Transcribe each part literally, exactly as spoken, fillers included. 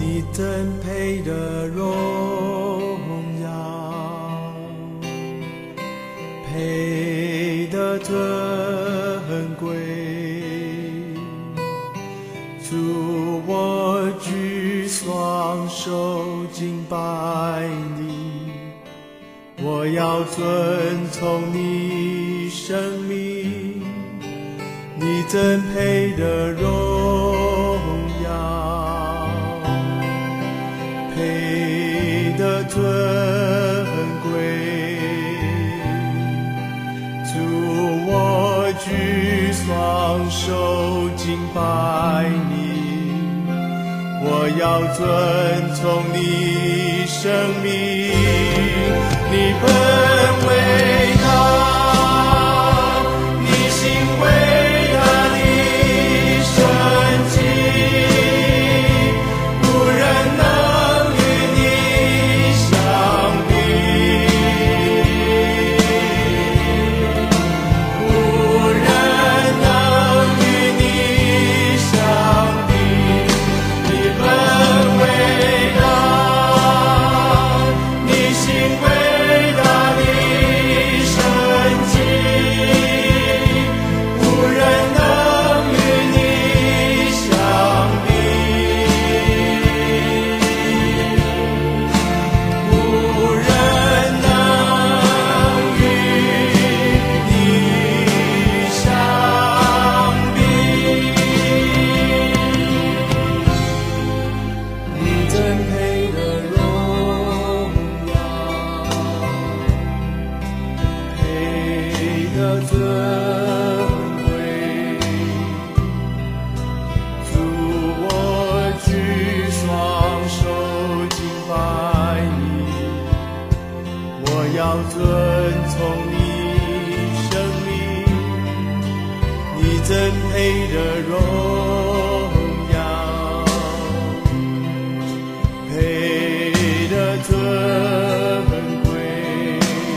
你真配的荣耀，配的尊贵。主，我举双手敬拜你，我要遵从你生命，你真配的荣耀，配的尊贵。主，我举双手敬拜你，我要遵从你生命，你本伟大，你行伟大的神迹，无人能与你相比，无人能与你相比，你本伟大，你行伟大的神迹，无人能与你相比，无人能与你相比。你真配的荣耀，配的尊贵。主，我举双手敬拜你，我要遵从你生命，你真配的荣耀，配的尊贵。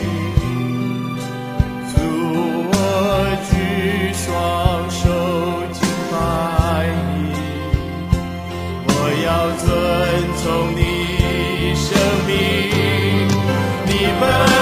主，我举双手敬拜你，我要遵从你生命，你本